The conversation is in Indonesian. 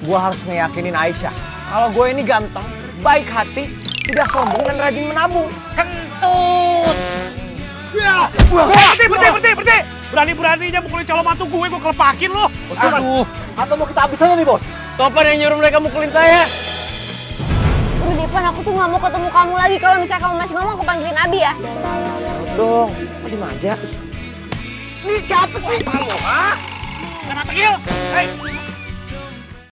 gue harus ngeyakinin Aisyah kalau gue ini ganteng, baik hati, tidak sombong dan rajin menabung. Kentut! Ya! Berhenti! Berani-beraninya mukulin calon mantu gue kelepakin lo. Aduh, atau mau kita habis aja nih, Bos? Topan yang nyuruh mereka mukulin saya. Udah Depan, aku tuh nggak mau ketemu kamu lagi. Kalau misalnya kamu masih ngomong, aku panggilin Abi ya. Dong, kok dimanja? Ini siapa sih? Halo, ha? Kenapa, Gil? Hei,